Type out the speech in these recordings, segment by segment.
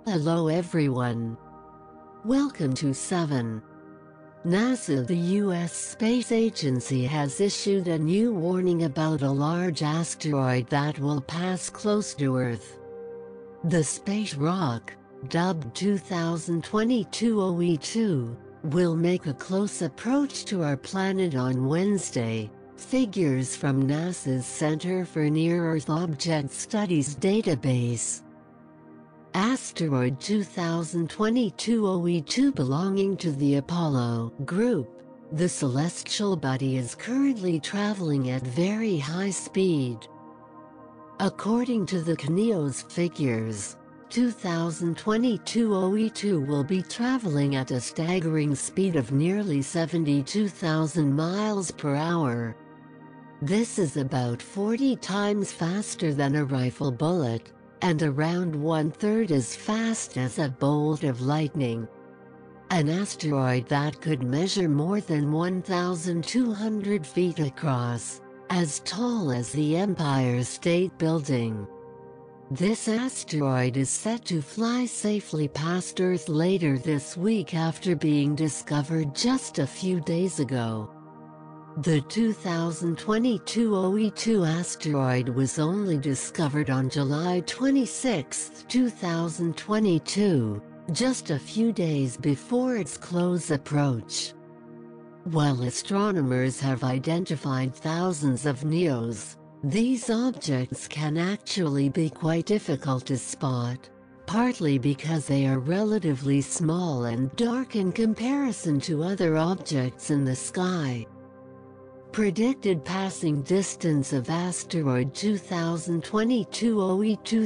Hello everyone. Welcome to 7. NASA, the U.S. Space Agency, has issued a new warning about a large asteroid that will pass close to Earth. The space rock, dubbed 2022 OE2, will make a close approach to our planet on Wednesday, figures from NASA's Center for Near-Earth Object Studies database. Asteroid 2022 OE2, belonging to the Apollo group, the celestial body, is currently traveling at very high speed. According to the CNEO's figures, 2022 OE2 will be traveling at a staggering speed of nearly 72,000 miles per hour. This is about 40 times faster than a rifle bullet, and around 1/3 as fast as a bolt of lightning. An asteroid that could measure more than 1,200 feet across, as tall as the Empire State Building. This asteroid is set to fly safely past Earth later this week after being discovered just a few days ago. The 2022 OE2 asteroid was only discovered on July 26, 2022, just a few days before its close approach. While astronomers have identified thousands of NEOs, these objects can actually be quite difficult to spot, partly because they are relatively small and dark in comparison to other objects in the sky. Predicted passing distance of asteroid 2022 OE2: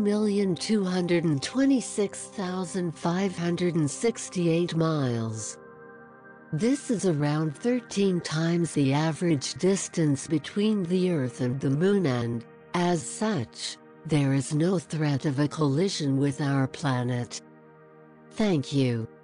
3,226,568 miles. This is around 13 times the average distance between the Earth and the Moon, and, as such, there is no threat of a collision with our planet. Thank you.